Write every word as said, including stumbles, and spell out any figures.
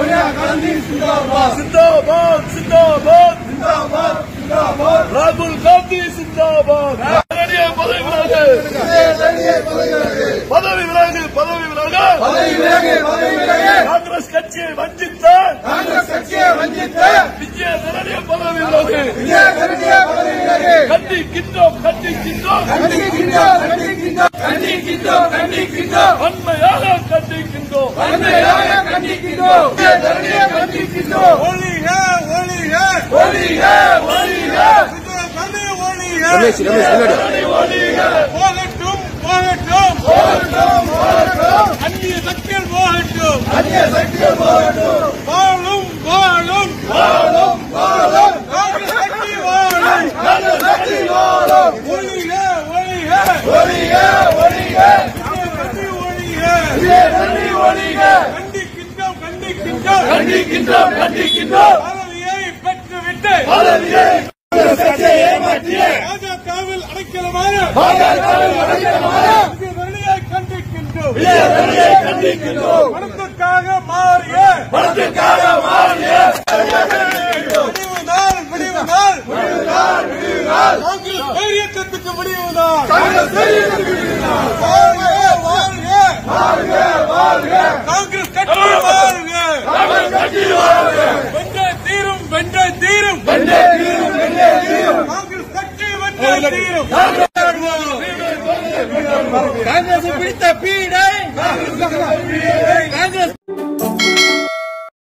சோனியா காந்தி சிந்தாபாத் சிந்தாபாத் சிந்தாபாத் சிந்தாபாத் சிந்தாபாத் ராகுல் காந்தி சிந்தாபாத் பதவி விலகு பதவி விலகு பதவி விலகு பதவி விலகு பதவி விலகு காங்கிரஸ் கட்சியை வஞ்சித்த காங்கிரஸ் கட்சியை வஞ்சித்த விஜய தரணிய பதவி விலகு விஜய தரணிய பதவி விலகு கண்டிக்கின்றோம் கண்டிக்கின்றோம் கண்டிக்கின்றோம் கண்டிக்கின்றோம் கண்டிக்கின்றோம் கண்டிக்கின்றோம் வன்மையாக கண்டிக்கின்றோம் வன்மையாக கண்டிக்கின்றோம் விஜய தரணிய கண்டிக்கின்றோம் ஒளிக ஒளிக ஒளிக ஒளிக ரமேஷ் ரமேஷ் ஒளிக போகட்டும் போகட்டும் போகட்டும் போகட்டும் அந்நிய சக்திகள் போகட்டும் அந்நிய சக்திகள் போகட்டும் வாழும் வாழும் வாழும் வாழும் காங்கிரஸ் கட்சி வாழும் காங்கிரஸ் கட்சி வாழும் ஒளிக ஒளிக ஒளிக ஒளிக கட்சி ஒளிக விஜய தரணி ஒளிக கண்டிக்கின்றோம் கண்டிக்கின்றோம் கண்டிக்கின்றோம் கண்டிக்கின்றோம் பதவியை பெற்றுவிட்டு பதவியை காங்கிரஸ் கட்சியை ஏமாற்றிய பாஜகவில் அடைக்கலமான பாஜகவில் அடைக்கலமான விஜயதரணியை கண்டிக்கின்றோம் விஜய தரணியை கண்டிக்கின்றோம் பணத்துக்காக மாறிய பணத்துக்காக மாறிய விடிவு நாள் விடிவு நாள் விடிவு நாள் விடிவு நாள் காங்கிரஸ் தைரியத்துக்கு விடிவு நாள் காங்கிரஸ் தைரியத்துக்கு விடிவு நாள் வாழ்க வாழ்க வாழ்க வாழ்க காங்கிரஸ் கட்சி வாழ்க காங்கிரஸ் கட்சி வாழ்க வென்றே தீரும் வென்றே தீரும் வென்றே தீரும் வென்றே தீரும் காங்கிரஸ் கட்சி வென்றே தீரும் காங்கிரஸ் காங்கிரஸ் பிடித்த பீடை காங்கிரஸ்